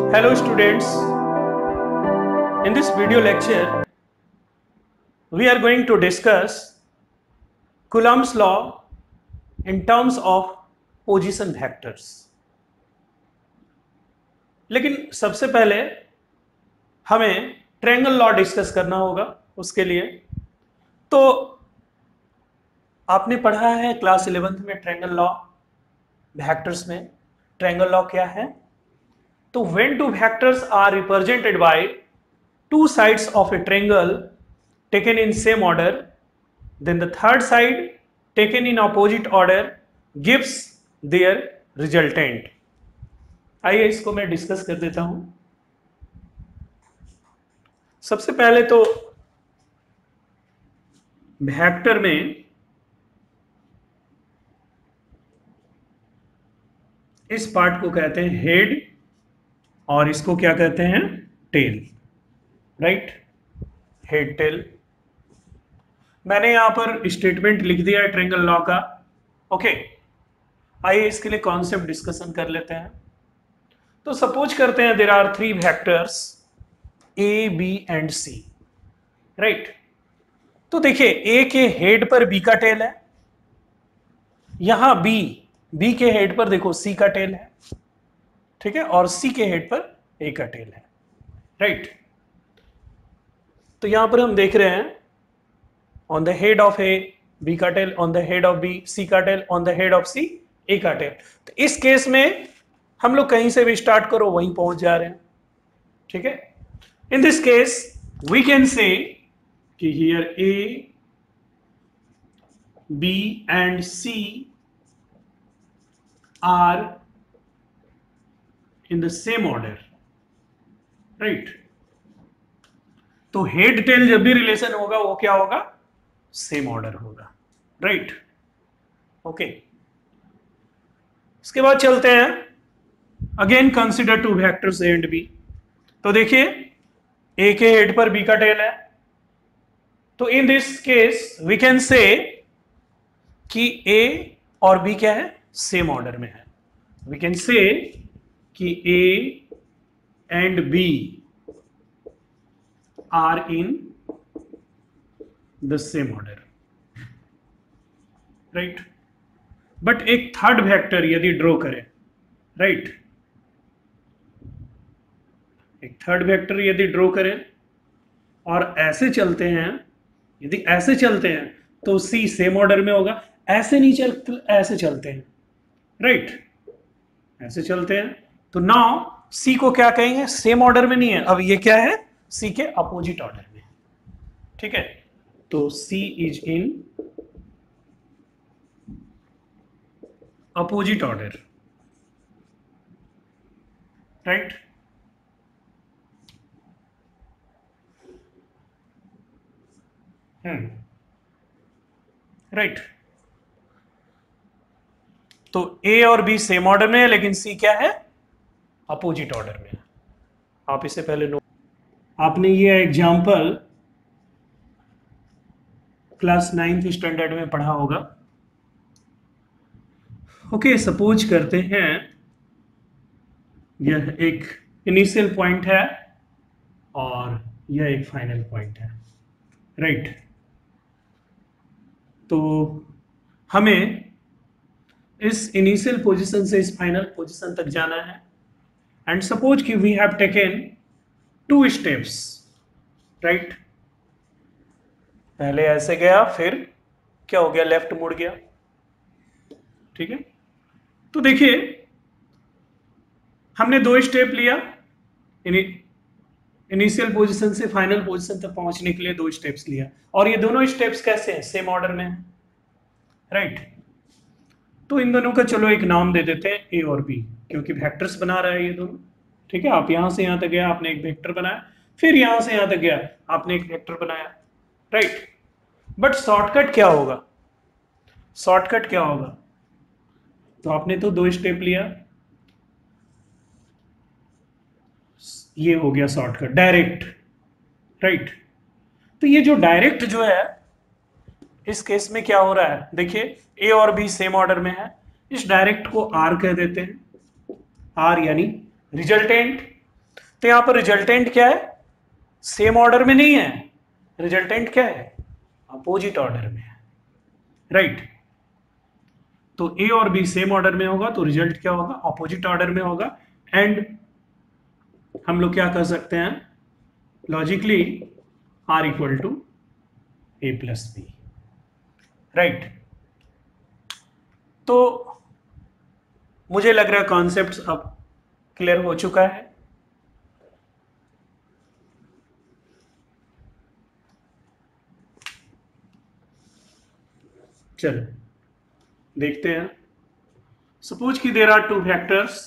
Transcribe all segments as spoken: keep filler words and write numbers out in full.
Hello students, in this video lecture we are going to discuss Coulomb's law in terms of position vectors. लेकिन सबसे पहले हमें triangle law discuss करना होगा। उसके लिए तो आपने पढ़ा है क्लास इलेवेंथ में ट्रायंगल लॉ वेक्टर्स में। ट्रायंगल लॉ क्या है? तो when two vectors are represented by two sides of a triangle taken in same order, then the third side taken in opposite order gives their resultant. आइए इसको मैं discuss कर देता हूं। सबसे पहले तो वेक्टर में इस पार्ट को कहते हैं हेड और इसको क्या कहते हैं? Tail, right? Head tail. मैंने यहां पर स्टेटमेंट लिख दिया है ट्रायंगल लॉ का। ओके, आइए इसके लिए कॉन्सेप्ट डिस्कशन कर लेते हैं। तो सपोज करते हैं there are three vectors A, B and C, right? तो देखिए ए के हेड पर बी का टेल है, यहां बी बी के हेड पर देखो सी का टेल है, ठीक है, और सी के हेड पर ए का टेल है, राइट? तो यहां पर हम देख रहे हैं on the head of A B का tail, on the head of B C का tail, on the head of C A का टेल। तो इस केस में हम लोग कहीं से भी स्टार्ट करो वहीं पहुंच जा रहे हैं, ठीक है? In this case we can say कि here A, B and C are in the same order, right? तो हेड टेल जब भी रिलेशन होगा वो क्या होगा? सेम ऑर्डर होगा, राइट? ओके, इसके बाद चलते हैं again consider two vectors A and B. तो देखिए ए के हेड पर बी का टेल है, तो in this case we can say कि ए और बी क्या है? सेम ऑर्डर में है। वी कैन से कि A and B are in the same order, right? But एक थर्ड वेक्टर यदि ड्रॉ करें, राइट, एक थर्ड वेक्टर यदि ड्रॉ करें और ऐसे चलते हैं, यदि ऐसे चलते हैं तो C सेम ऑर्डर में होगा। ऐसे नहीं चल, ऐसे चलते हैं, राइट, ऐसे चलते हैं तो नाउ सी को क्या कहेंगे? सेम ऑर्डर में नहीं है, अब ये क्या है? सी के अपोजिट ऑर्डर में, ठीक है? तो C is in opposite order, right? Hmm, right. तो ए और बी सेम ऑर्डर में है लेकिन सी क्या है? अपोजिट ऑर्डर में। आप इसे पहले नोट, आपने ये एग्जाम्पल क्लास नाइन्थ स्टैंडर्ड में पढ़ा होगा। ओके, सपोज करते हैं यह एक इनिशियल पॉइंट है और यह एक फाइनल पॉइंट है, राइट? तो हमें इस इनिशियल पोजीशन से इस फाइनल पोजीशन तक जाना है। एंड सपोज कि we have taken two steps, right? पहले ऐसे गया, फिर क्या हो गया? लेफ्ट मुड़ गया, ठीक है? तो देखिए हमने दो स्टेप लिया, इनिशियल पोजीशन से फाइनल पोजीशन तक पहुंचने के लिए दो स्टेप्स लिया, और ये दोनों स्टेप्स कैसे हैं? सेम ऑर्डर में है, राइट? तो इन दोनों का चलो एक नाम दे देते हैं ए और बी, क्योंकि वेक्टर्स बना रहा है ये दोनों, ठीक है? आप यहां से यहां तक गया, आपने एक वेक्टर बनाया, फिर यहां से यहां तक गया, आपने एक वेक्टर बनाया, राइट? बट शॉर्टकट क्या होगा? शॉर्टकट क्या होगा? तो आपने तो दो स्टेप लिया, ये हो गया शॉर्टकट, डायरेक्ट, राइट? तो ये जो डायरेक्ट जो है इस केस में क्या हो रहा है? देखिए ए और बी सेम ऑर्डर में है, इस डायरेक्ट को आर कह देते हैं, आर यानी रिजल्टेंट। तो यहां पर रिजल्टेंट क्या है, सेम ऑर्डर में नहीं है, रिजल्टेंट क्या है, अपोजिट ऑर्डर में है, राइट right? तो ए और बी सेम ऑर्डर में होगा तो रिजल्ट क्या होगा, अपोजिट ऑर्डर में होगा। एंड हम लोग क्या कर सकते हैं, logically are equal to A plus B, right. तो मुझे लग रहा है कॉन्सेप्ट अब क्लियर हो चुका है। चलो देखते हैं। सपोज कि there are two vectors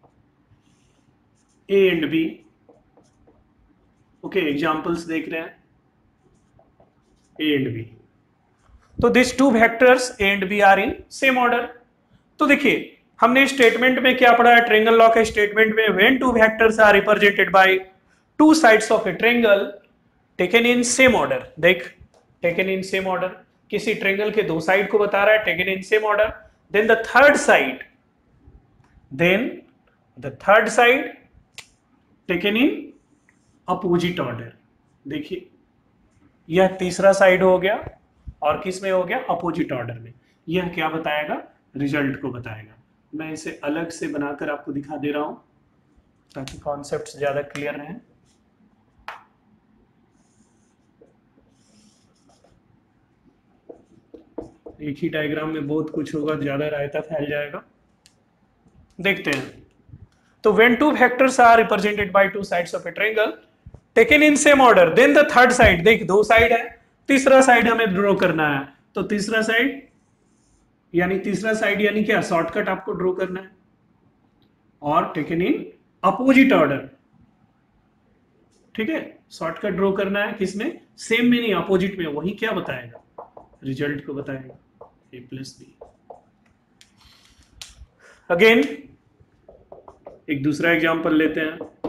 A and B, okay, examples देख रहे हैं ए एंड बी। तो this two vectors A and B are in same order. तो देखिए हमने स्टेटमेंट में क्या पढ़ा है, ट्रायंगल लॉ के स्टेटमेंट में, when two vectors are represented by two sides of a triangle taken in same order. देख टेकन इन सेम ऑर्डर, किसी ट्रायंगल के दो साइड को बता रहा है, taken in same order. Then the third side, then the third side taken in opposite order. देखिए यह तीसरा साइड हो गया और किस में हो गया, अपोजिट ऑर्डर में। यह क्या बताएगा, रिजल्ट को बताएगा। मैं इसे अलग से बनाकर आपको दिखा दे रहा हूं ताकि कॉन्सेप्ट्स ज्यादा क्लियर रहें। एक ही डायग्राम में बहुत कुछ होगा, ज्यादा रायता फैल जाएगा। देखते हैं। तो when two vectors are represented by two sides of a triangle taken in same order, then the third side, देख दो साइड है, तीसरा साइड हमें ड्रॉ करना है। तो तीसरा साइड यानी तीसरा साइड यानी क्या, शॉर्टकट आपको ड्रॉ करना है। और टेकन इन अपोजिट ऑर्डर, ठीक है, शॉर्टकट ड्रॉ करना है किसमें, सेम में नहीं, अपोजिट में। वही क्या बताएगा, रिजल्ट को बताएगा, ए प्लस बी। अगेन एक दूसरा एग्जांपल लेते हैं।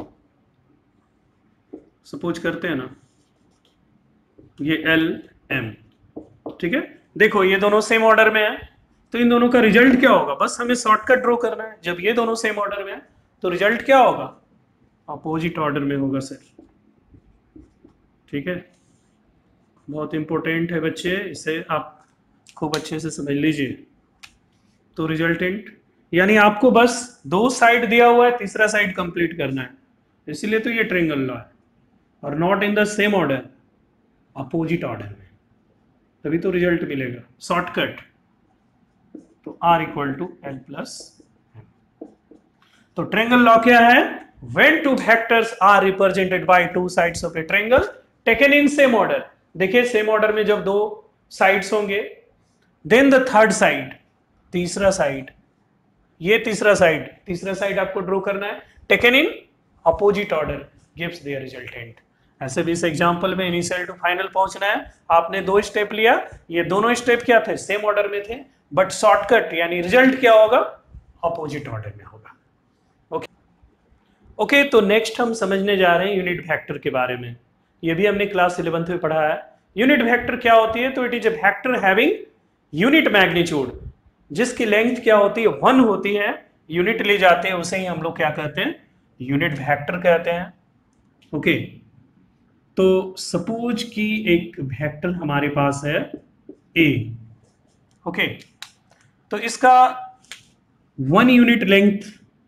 सपोज करते हैं ना ये एल एम, ठीक है। देखो ये दोनों सेम ऑर्डर में है तो इन दोनों का रिजल्ट क्या होगा, बस हमें शॉर्टकट ड्रॉ करना है। जब ये दोनों सेम ऑर्डर में है तो रिजल्ट क्या होगा, अपोजिट ऑर्डर में होगा सर, ठीक है। बहुत इंपॉर्टेंट है बच्चे, इसे आप खूब अच्छे से समझ लीजिए। तो रिजल्टेंट यानी आपको बस दो साइड दिया हुआ है, तीसरा साइड कंप्लीट करना है, इसीलिए तो ये ट्रायंगल लॉ है। और not in the same order, opposite order में, तभी तो रिजल्ट मिलेगा, शॉर्टकट। तो R equal to L plus M. तो ट्रायंगल लॉ क्या है, when two vectors are represented by two sides of a triangle taken in same order. देखिए same order में जब दो साइड्स होंगे, देन द थर्ड साइड, तीसरा साइड, ये तीसरा साइड, तीसरा साइड आपको ड्रॉ करना है, taken in opposite order gives their resultant. ऐसे भी इस एग्जांपल में इनिशियल टू फाइनल पहुंचना है, आपने दो स्टेप लिया, ये दोनों स्टेप क्या थे, सेम ऑर्डर में थे, बट शॉर्टकट यानी रिजल्ट क्या होगा, अपोजिट ऑर्डर में होगा। ओके ओके तो नेक्स्ट हम समझने जा रहे हैं यूनिट वेक्टर के बारे में। ये भी हमने क्लास इलेवेंथ में पढ़ा है। यूनिट वेक्टर क्या होती है, तो it is a vector having unit magnitude, जिसकी लेंथ क्या होती है, वन होती है, यूनिट ले जाते हैं, उसे ही हम लोग क्या कहते हैं, यूनिट वेक्टर कहते हैं। Okay okay. तो सपोज कि एक वेक्टर हमारे पास है ए, ओके okay. तो इसका one unit length,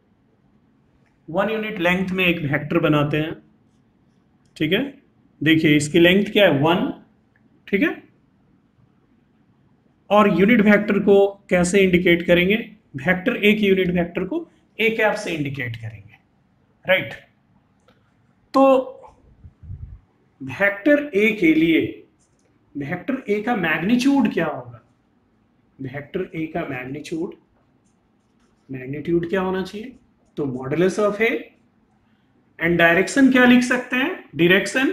one unit length में एक वेक्टर बनाते हैं, ठीक है। देखिए इसकी लेंथ क्या है, वन, ठीक है। और यूनिट वेक्टर को कैसे इंडिकेट करेंगे, वेक्टर एक यूनिट वेक्टर को ए कैप से इंडिकेट करेंगे, राइट। तो वेक्टर ए के लिए वेक्टर ए का मैग्नीट्यूड क्या होगा, वेक्टर ए का मैग्नीट्यूड, मैग्नीट्यूड क्या होना चाहिए, तो modulus of A, and direction क्या लिख सकते हैं, डायरेक्शन,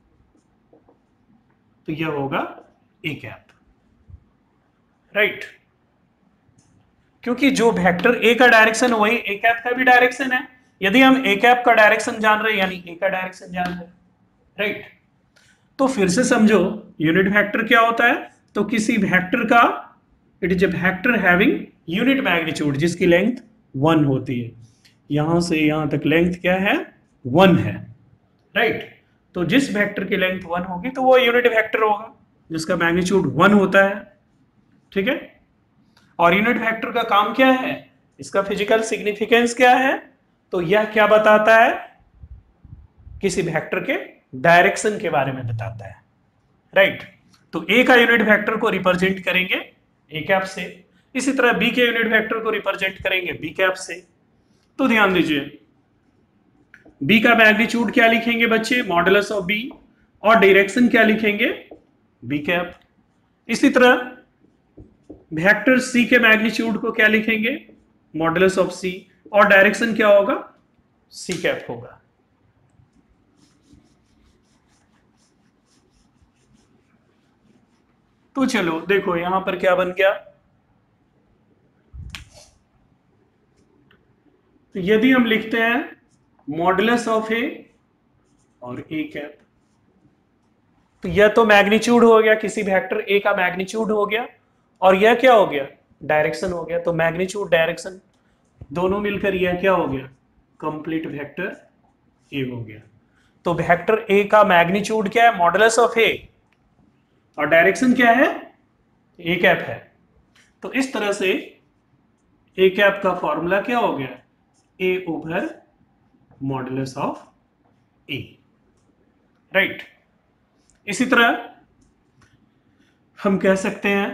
तो यह होगा ए कैप, राइट right. क्योंकि जो वेक्टर ए का डायरेक्शन है वही ए कैप का भी डायरेक्शन है। यदि हम ए कैप का डायरेक्शन जान रहे हैं यानी ए का डायरेक्शन जान रहे हैं, राइट right. तो फिर से समझो यूनिट वेक्टर क्या होता है, तो किसी वेक्टर का, it is a vector having unit magnitude जिसकी लेंथ वन होती है। यहां से यहां तक लेंथ क्या है, वन है, राइट। तो जिस वेक्टर की लेंथ वन होगी तो वो यूनिट वेक्टर होगा जिसका मैग्नीट्यूड वन होता है, ठीक है। और यूनिट वेक्टर का काम क्या है, इसका फिजिकल सिग्निफिकेंस क्या है, तो यह क्या बताता है, किसी वेक्टर के डायरेक्शन के बारे में बताता है, राइट। तो ए का यूनिट वेक्टर को रिप्रेजेंट करेंगे ए कैप से, इसी तरह बी के यूनिट वेक्टर को रिप्रेजेंट करेंगे बी कैप से। तो ध्यान दीजिए, बी का मैग्नीट्यूड क्या लिखेंगे बच्चे, मॉडुलस ऑफ बी, और डायरेक्शन क्या लिखेंगे, बी कैप। इसी तरह वेक्टर सी के मैग्नीट्यूड को क्या लिखेंगे, मॉडुलस ऑफ सी, और डायरेक्शन क्या होगा, सी कैप होगा। तो चलो देखो यहां पर क्या बन गया, तो यदि हम लिखते हैं मॉडुलस ऑफ ए और ए कैप, तो यह तो मैग्नीट्यूड हो गया, किसी वेक्टर ए का मैग्नीट्यूड हो गया, और यह क्या हो गया, डायरेक्शन हो गया। तो मैग्नीट्यूड डायरेक्शन दोनों मिलकर यह क्या हो गया, कंप्लीट वेक्टर ए हो गया। तो वेक्टर ए का मैग्नीट्यूड क्या है, मॉडुलस ऑफ ए, और डायरेक्शन क्या है, ए कैप है। तो इस तरह से ए कैप का फॉर्मूला क्या हो गया, A over modulus of A, right. इसी तरह हम कह सकते हैं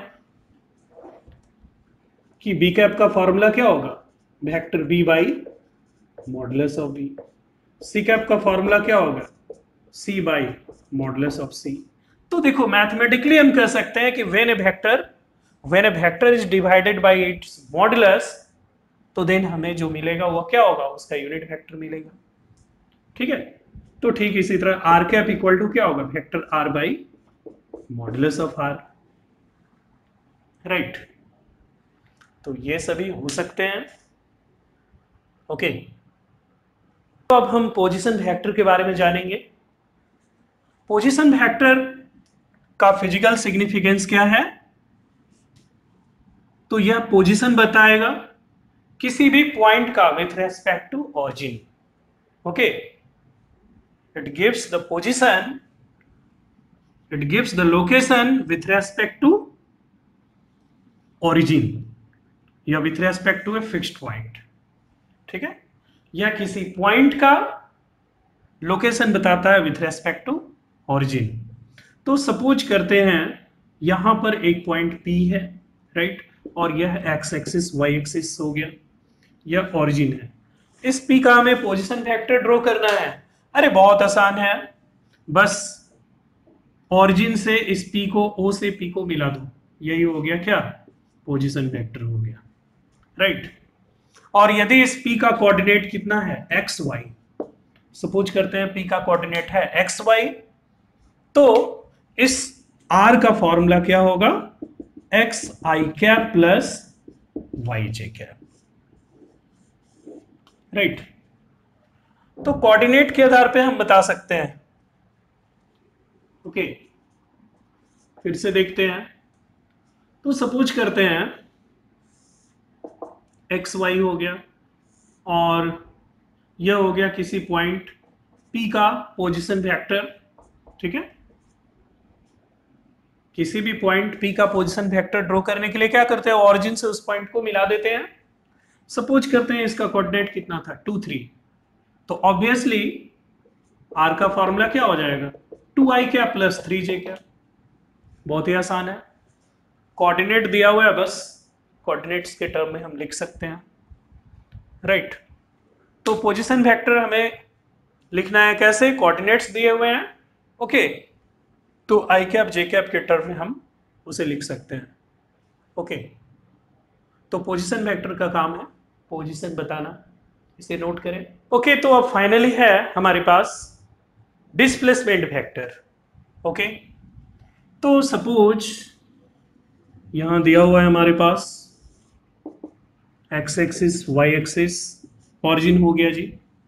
कि बी कैप का फॉर्मूला क्या होगा, vector B by modulus of B. C cap का फॉर्मूला क्या होगा, C by modulus of C. तो देखो मैथमेटिकली हम कह सकते हैं कि when a vector when a vector is divided by its modulus, तो देन हमें जो मिलेगा वो क्या होगा, उसका यूनिट वेक्टर मिलेगा, ठीक है। तो ठीक इसी तरह आर कैप इक्वल टू क्या होगा, vector R by modulus of R, right. तो ये सभी हो सकते हैं, ओके। तो अब हम पोजीशन वेक्टर के बारे में जानेंगे। पोजीशन वेक्टर का फिजिकल सिग्निफिकेंस क्या है, तो यह पोजीशन बताएगा किसी भी पॉइंट का with respect to origin, okay. It gives the position it gives the location with respect to origin या with respect to a fixed point, ठीक है। या किसी पॉइंट का लोकेशन बताता है विथ रेस्पेक्ट टू ऑरिजिन। तो सपोज करते हैं यहां पर एक पॉइंट P है, राइट, और यह एक्स एक्सिस वाई एक्सिस हो गया, यह ऑरिजिन है। इस P का हमें पोजीशन वेक्टर ड्रॉ करना है। अरे बहुत आसान है, बस ऑरिजिन से इस P को O से P को मिला दो, यही हो गया क्या, पोजीशन वेक्टर हो गया, राइट। और यदि इस P का कोऑर्डिनेट कितना है, एक्स वाई, सपोज करते हैं P का कोऑर्डिनेट है एक्स वाई, तो इस R का फॉर्मूला क्या होगा, X I cap plus Y J cap, right. तो कोऑर्डिनेट के आधार पे हम बता सकते हैं, ओके। फिर से देखते हैं, तो सपोज करते हैं एक्स वाई हो गया, और यह हो गया किसी पॉइंट P का पोजीशन वेक्टर, ठीक है। किसी भी पॉइंट P का पोजीशन वेक्टर ड्रॉ करने के लिए क्या करते हैं, ऑरिजिन से उस पॉइंट को मिला देते हैं। सपोज करते हैं इसका कोऑर्डिनेट कितना था, टू थ्री, तो ऑब्वियसली R का फॉर्मूला क्या हो जाएगा, टू आई क्या प्लस थ्री जे क्या। बहुत ही आसान है, कोऑर्डिनेट दिया हुआ है, बस कोऑर्डिनेट्स के टर्म में हम लिख सकते हैं, राइट। तो पोजीशन वेक्टर हमें लिखना है कैसे, कोऑर्डिनेट्स दिए हुए हैं, ओके। तो आई कैप जे कैप के टर्म में हम उसे लिख सकते हैं, ओके। तो पोजीशन वेक्टर का काम है पोजीशन बताना, इसे नोट करें, ओके। तो अब फाइनली है हमारे पास डिस्प्लेसमेंट वेक्टर, ओके। तो सपोज यहां दिया हुआ है हमारे पास X axis Y axis, origin हो गया जी,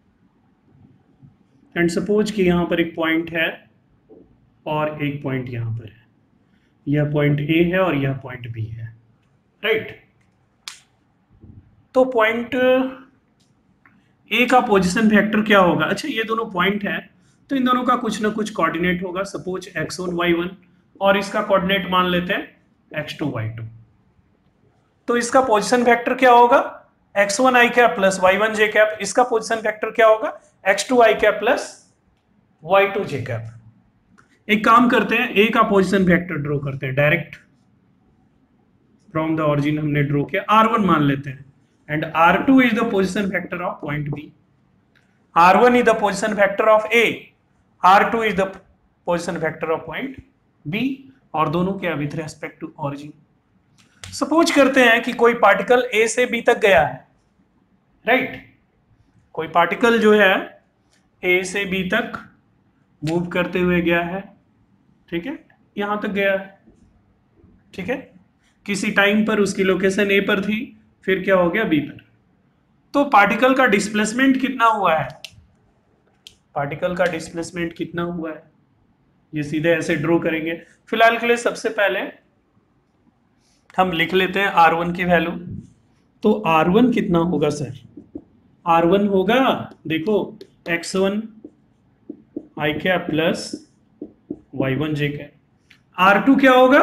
एंड सपोज कि यहां पर एक पॉइंट है और एक पॉइंट यहां पर है, यह पॉइंट ए है और यह पॉइंट बी है, राइट। तो पॉइंट ए का पोजिशन वेक्टर क्या होगा? अच्छा ये दोनों पॉइंट है तो इन दोनों का कुछ ना कुछ कोऑर्डिनेट होगा, suppose X one Y one, और इसका कोऑर्डिनेट मान लेते हैं एक्स टू वाई टू। तो इसका पोजिशन वेक्टर क्या होगा? X one I cap plus Y one J cap. इसका पोजिशन वेक्टर क्या होगा? X two I cap plus Y two J cap. एक काम करते हैं, ए का पोजिशन वेक्टर ड्रॉ करते हैं डायरेक्ट फ्रॉम द ऑरिजिन। हमने ड्रॉ किया, आर वन मान लेते हैं, and R two is the position vector of point B. R one is the position vector of A, R two is the position vector of point B, और दोनों क्या with respect to origin. Suppose करते हैं कि कोई particle A से B तक गया है, राइट right? कोई पार्टिकल जो है ए से बी तक मूव करते हुए गया है, ठीक है, यहां तक गया है, ठीक है, किसी टाइम पर उसकी लोकेशन ए पर थी, फिर क्या हो गया बी पर। तो पार्टिकल का डिस्प्लेसमेंट कितना हुआ है? पार्टिकल का डिस्प्लेसमेंट कितना हुआ है, ये सीधे ऐसे ड्रॉ करेंगे। फिलहाल के लिए सबसे पहले हम लिख लेते हैं आर वन की वैल्यू। तो आर वन कितना होगा सर? आर वन होगा, देखो X one I cap plus Y one J cap. R two क्या होगा?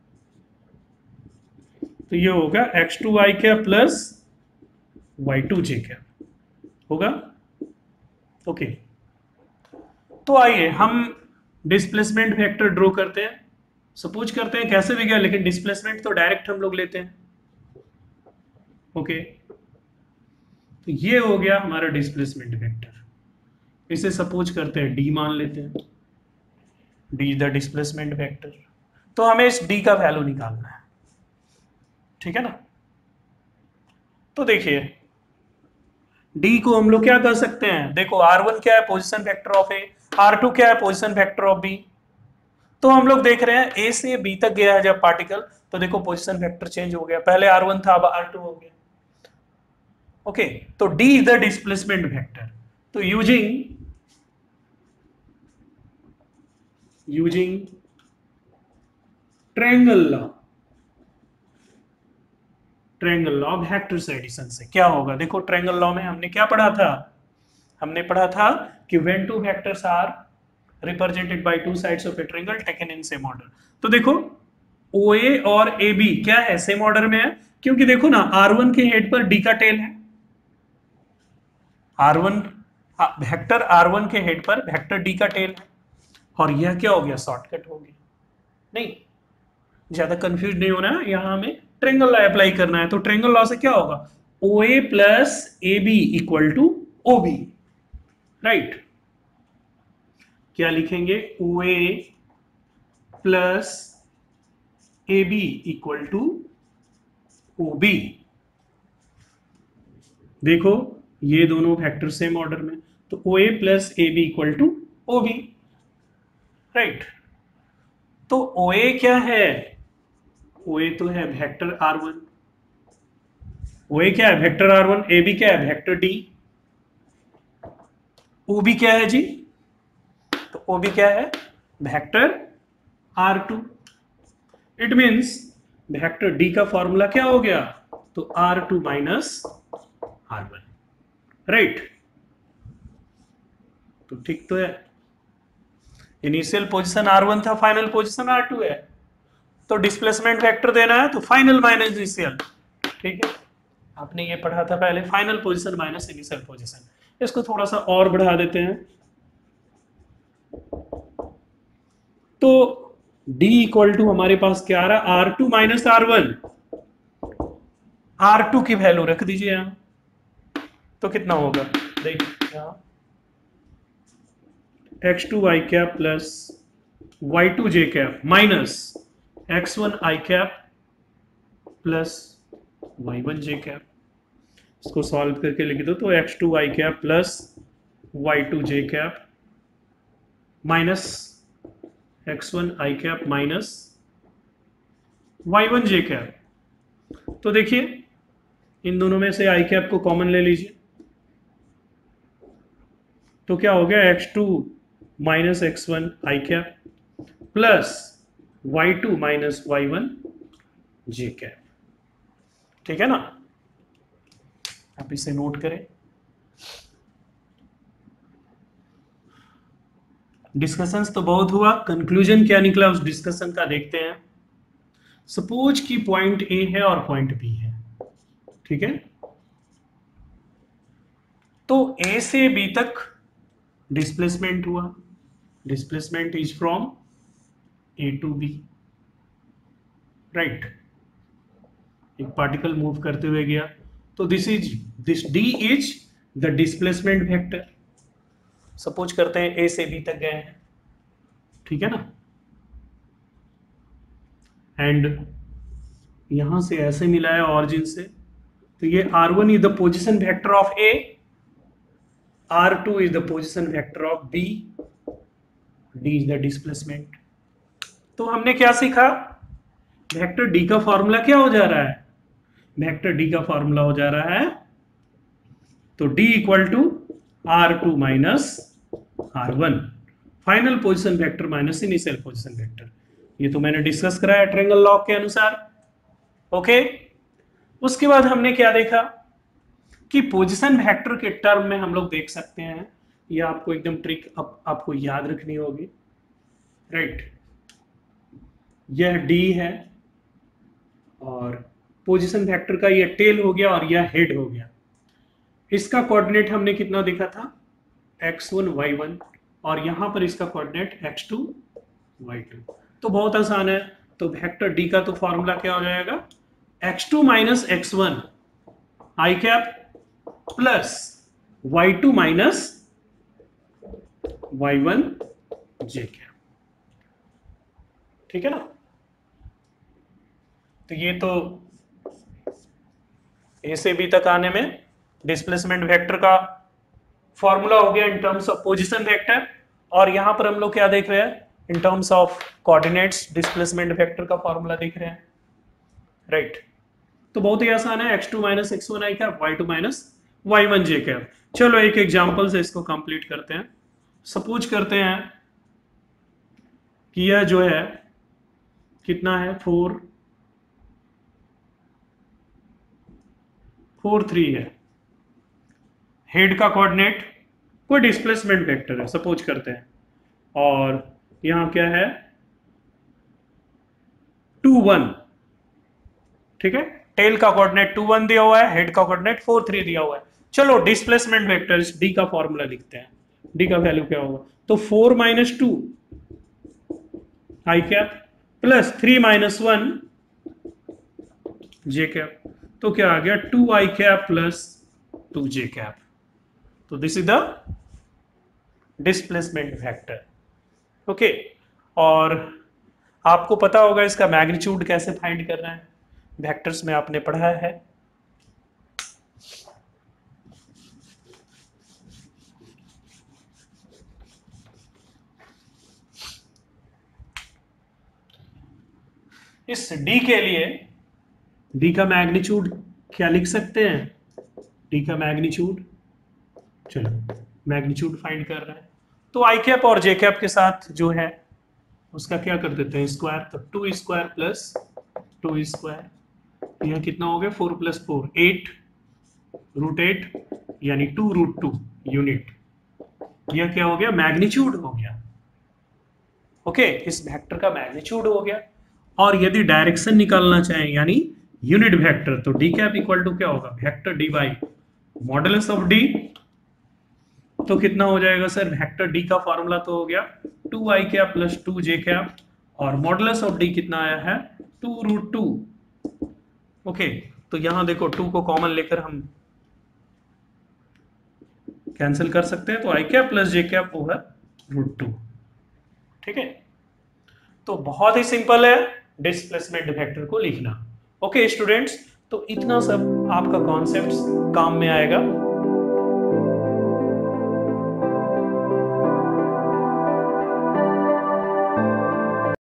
तो ये होगा X two I cap plus Y two J cap होगा। ओके, तो आइए हम डिस्प्लेसमेंट वेक्टर ड्रॉ करते हैं। सपोज करते हैं कैसे भी गया, लेकिन डिस्प्लेसमेंट तो डायरेक्ट हम लोग लेते हैं। ओके, तो ये हो गया हमारा डिस्प्लेसमेंट वेक्टर। इसे सपोज करते हैं डी मान लेते हैं, डी द डिस्प्लेसमेंट वेक्टर। तो हमें इस डी का वैल्यू निकालना है, ठीक है ना। तो देखिए डी को हम लोग क्या कर सकते हैं, देखो आर वन क्या है? Position vector of A. R two क्या है? Position vector of B. तो हम लोग देख रहे हैं ए से बी तक गया है जब पार्टिकल, तो देखो पोजीशन वेक्टर चेंज हो गया, पहले आर वन था अब आर टू हो गया। ओके, तो D is the displacement vector. तो using using triangle law, triangle law of vectors addition से क्या होगा? देखो ट्रायंगल लॉ में हमने क्या पढ़ा था? हमने पढ़ा था कि when two vectors are represented by two sides of a triangle taken in same order. तो देखो O A और A B क्या है? सेम ऑर्डर में है, क्योंकि देखो ना आर वन के हेड पर D का टेल है। R one vector R one के हेड पर वेक्टर D का टेल है, और यह क्या हो गया? शॉर्टकट हो गया। नहीं, ज्यादा कंफ्यूज नहीं होना है, यहां हमें ट्रायंगल लॉ अप्लाई करना है। तो ट्रायंगल लॉ से क्या होगा? O A plus A B equal to O B, right. क्या लिखेंगे? O A plus A B equal to O B. देखो ये दोनों वेक्टर सेम ऑर्डर में, तो O A plus A B equal to O B, right. तो O A क्या है? ओ ए तो है vector R one. O A क्या है? Vector R one. A B क्या है? Vector D. ओ बी क्या है जी? तो ओ बी क्या है? Vector R two. It means vector D का फॉर्मूला क्या हो गया? तो R two minus R one, right. तो ठीक तो है, इनिशियल पोजीशन आर वन था, फाइनल पोजीशन आर टू है, तो डिस्प्लेसमेंट वेक्टर देना है तो फाइनल माइनस इनिशियल, ठीक है। आपने ये पढ़ा था पहले, final position minus initial position. इसको थोड़ा सा और बढ़ा देते हैं, तो D इक्वल टू हमारे पास क्या आ रहा है? R two minus R one. R two की वैल्यू रख दीजिए यहां, तो कितना होगा? देखिए यहां X two I cap plus Y two J cap minus X one I cap plus Y one J cap. इसको सॉल्व करके लिख दो, तो X two I cap plus Y two J cap minus X one I cap minus Y one J cap. तो देखिए इन दोनों में से आई कैप को कॉमन ले लीजिए, तो क्या हो गया? X two minus X one I cap plus Y two minus Y one J cap, ठीक है ना। आप इसे नोट करें। डिस्कशंस तो बहुत हुआ, कंक्लूजन क्या निकला उस डिस्कशन का देखते हैं। सपोज कि पॉइंट ए है और पॉइंट बी है, ठीक है। तो ए से बी तक डिस्प्लेसमेंट हुआ, displacement is from A to B, right. एक पार्टिकल मूव करते हुए गया, तो this is this D is the displacement vector. Suppose करते हैं ए से बी तक गए हैं, ठीक है ना, एंड यहां से ऐसे मिला है ऑरिजिन से, तो ये R one is the position vector of A, R two is the position vector of B, D is the displacement. तो हमने क्या सीखा, वेक्टर डी का फॉर्मूला क्या हो जा रहा है, वेक्टर डी का फॉर्मूला हो जा रहा है, तो D equal to R two minus R one, final position vector minus initial position vector. ये तो मैंने डिस्कस कराया ट्रायंगल लॉ के अनुसार, ओके। उसके बाद हमने क्या देखा कि पोजिशन वेक्टर के टर्म में हम लोग देख सकते हैं, ये आपको एकदम ट्रिक आप, आपको याद रखनी होगी, राइट। यह डी है और पोजीशन वेक्टर का ये टेल हो गया और यह हेड हो गया। इसका कोऑर्डिनेट हमने कितना देखा था, एक्स वन वाई वन, और यहां पर इसका coordinate X two Y two. तो बहुत आसान है, तो वेक्टर डी का तो फॉर्मूला क्या हो जाएगा, X two minus X one I cap plus Y two minus Y one J cap, ठीक है ना। तो ये तो ए से बी तक आने में डिस्प्लेसमेंट वेक्टर का फॉर्मूला हो गया in terms of position vector, और यहां पर हम लोग क्या देख रहे हैं, in terms of coordinates displacement vector का फॉर्मूला देख रहे हैं, राइट right. तो बहुत ही आसान है, X two minus X one I cap, Y two minus Y one J cap. चलो एक एग्जाम्पल से इसको कंप्लीट करते हैं। सपोज करते हैं कि यह जो है कितना है, फोर फोर थ्री है, हेड का कोऑर्डिनेट कोई डिस्प्लेसमेंट वेक्टर है सपोज करते हैं, और यहां क्या है टू वन, ठीक है। टेल का कोऑर्डिनेट टू वन दिया हुआ है, हेड का कोऑर्डिनेट फोर थ्री दिया हुआ है। चलो डिस्प्लेसमेंट वेक्टर डी का फॉर्मूला लिखते हैं, डी का वैल्यू क्या होगा, तो four minus two I cap plus three minus one J cap, तो क्या आ गया two I cap plus two J cap. तो this is the displacement vector, okay. और आपको पता होगा इसका मैग्नीट्यूड कैसे फाइंड करना है, वेक्टर्स में आपने पढ़ा है। इस d के लिए d का मैग्नीट्यूड क्या लिख सकते हैं, d का मैग्नीट्यूड, चलो मैग्नीट्यूड फाइंड कर रहे हैं, तो आई कैप और जे कैप के साथ जो है उसका क्या कर देते हैं स्क्वायर, तो two square plus two square, यह कितना हो गया four plus four eight, root eight यानी टू रूट टू यूनिट, यह क्या हो गया मैग्नीट्यूड हो गया, ओके। इस वेक्टर का मैग्नीट्यूड हो गया। और यदि डायरेक्शन निकालना चाहें यानी यूनिट वेक्टर, तो डी कैप इक्वल टू क्या होगा, vector D by modulus of D, तो कितना हो जाएगा सर, वेक्टर डी का फॉर्मूला तो हो गया two I cap plus two J cap, और मॉडुलस ऑफ डी कितना आया है टू रूट टू, ओके। तो यहां देखो टू को कॉमन लेकर हम कैंसिल कर सकते हैं, तो I cap plus J cap over root two, ठीक है। तो बहुत ही सिंपल है डिस्प्लेसमेंट वेक्टर को लिखना, ओके स्टूडेंट्स। तो इतना सब आपका कॉन्सेप्ट काम में आएगा।